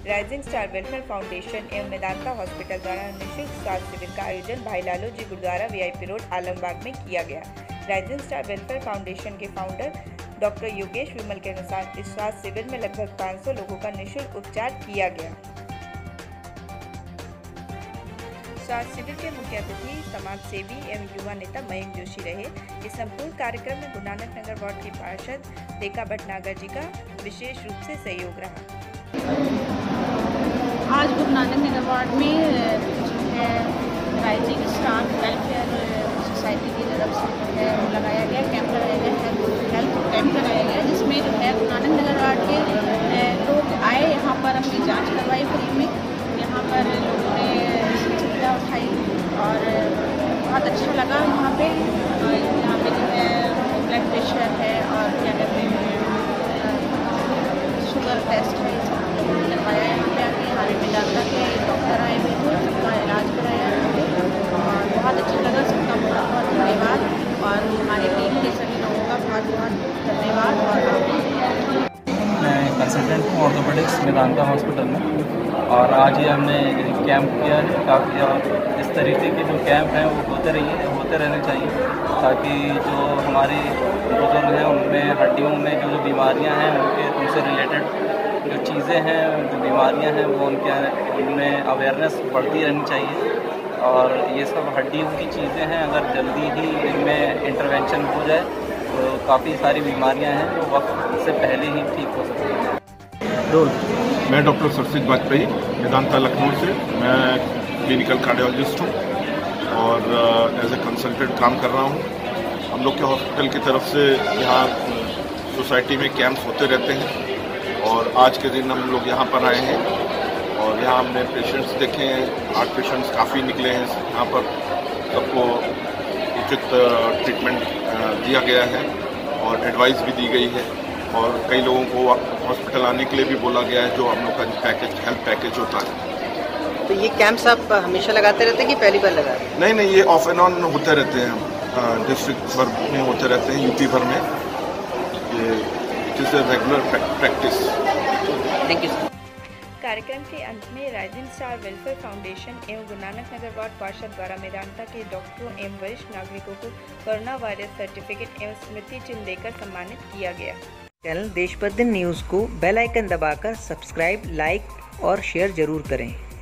Rising star welfare foundation एवं Medanta hospital द्वारा निःशुल्क स्वास्थ्य शिविर का आयोजन भाई लालू जी गुरुद्वारा VIP रोड आलमबाग में किया गया। राइजिंग स्टार वेलफेयर फाउंडेशन के फाउंडर डॉक्टर योगेश विमल के अनुसार इस स्वास्थ्य शिविर में लगभग 500 लोगों का निःशुल्क उपचार किया गया। स्वास्थ्य शिविर के मुख्य अतिथि समाज सेवी एवं युवा नेता मयंक जोशी रहे। इस संपूर्ण कार्यक्रम में गुरु नानक नगर वार्ड की पार्षद रेखा भटनागर जी का विशेष रूप से सहयोग रहा। आज गुरु नानक नगर वार्ड में राइजिंग स्टार वेलफेयर सोसाइटी की तरफ से लगाया गया कैंप लगाया गया हेल्थ कैंप लगाया गया, जिसमें जो है गुरु नानक नगर वार्ड के लोग आए, यहाँ पर अपनी जांच करवाई फ्री में। यहाँ पर लोगों ने सुविधा उठाई और बहुत अच्छा लगा। यहाँ पे जो है ब्लड प्रेशर है और क्या कहते हैं शुगर टेस्ट है, करवाया यहाँ पे आके। हमारे मेदांता के डॉक्टर आए हुए थे, सबका इलाज कराया और बहुत अच्छा लगा। सबका बहुत बहुत धन्यवाद और हमारी टीम के सभी लोगों का बहुत बहुत धन्यवाद। और मैं कंसल्टेंट हूँ ऑर्थोपेडिक्स मेदांता हॉस्पिटल में, और आज ही हमने कैंप किया है काफ़ी। और इस तरीके के जो कैंप हैं वो होते रहने चाहिए, ताकि जो हमारे बुजुर्ग हैं उनमें हड्डियों में जो बीमारियां हैं उनसे रिलेटेड जो चीज़ें हैं, जो बीमारियां हैं वो उनमें अवेयरनेस बढ़ती रहनी चाहिए। और ये सब हड्डियों की चीज़ें हैं, अगर जल्दी ही इनमें इंटरवेंशन हो जाए तो काफ़ी सारी बीमारियां हैं जो वक्त से पहले ही ठीक हो सकती हैं। मैं डॉक्टर सरसित वाजपेयी मेदांता लखनऊ से, मैं क्लिनिकल कार्डियोलॉजिस्ट हूँ और एज ए कंसल्टेंट काम कर रहा हूँ। हम लोग के हॉस्पिटल की तरफ से यहाँ सोसाइटी में कैंप्स होते रहते हैं और आज के दिन हम लोग यहाँ पर आए हैं और यहाँ हमने पेशेंट्स देखे हैं। हार्ट पेशेंट्स काफ़ी निकले हैं। यहाँ पर सबको उचित ट्रीटमेंट दिया गया है और एडवाइस भी दी गई है और कई लोगों को हॉस्पिटल आने के लिए भी बोला गया है, जो हम लोग का हेल्थ पैकेज होता है। तो ये कैंप्स आप हमेशा लगाते रहते हैं कि पहली बार लगा रहे हैं? नहीं, ये ऑफ एंड ऑन होते रहते हैं। डिस्ट्रिक्ट भर में होते रहते हैं, यूपी भर में। ये it is a regular practice. Thank you sir. कार्यक्रम के अंत में राइजिंग स्टार वेलफेयर फाउंडेशन एवं गुरु नानक नगर वार्ड पार्षद द्वारा मेदांता के डॉक्टरों एवं वरिष्ठ नागरिकों को कोरोना वायरस सर्टिफिकेट एवं स्मृति चिन्ह देकर सम्मानित किया गया। चैनल देश प्रतिदिन न्यूज़ को बेल आइकन दबाकर सब्सक्राइब, लाइक और शेयर जरूर करें।